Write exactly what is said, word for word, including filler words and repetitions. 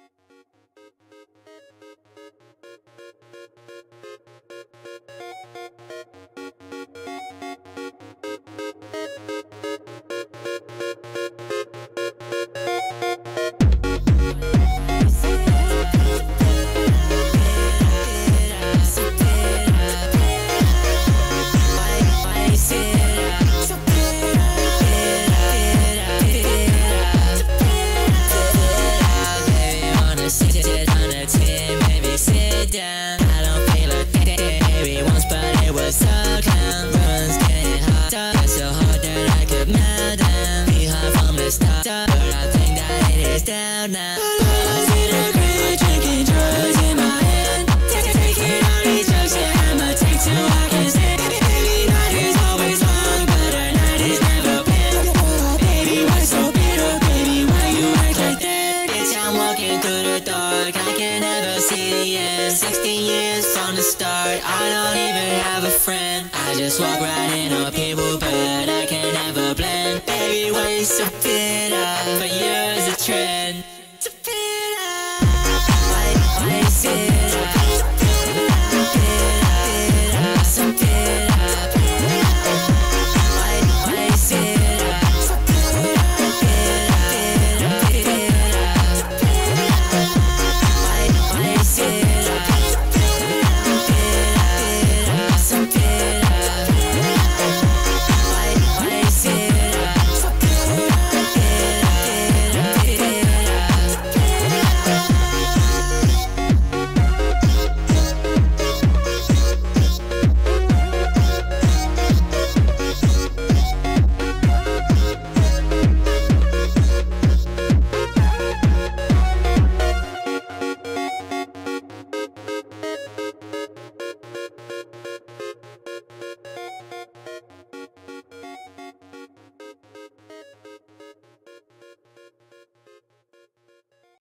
Now I did a great drinking drugs in my hand. Taking all these drugs that I'ma take till I can stand. Baby, night is always long, but a night is never planned. Baby, why so bitter? Baby, why you act like that? Bitch, I'm walking through the dark, I can never see the end. Sixteen years from the start, I don't even have a friend. I just walk right in on people, but I can never blend. Baby, why you so bitter? For years a trend. Why, why you say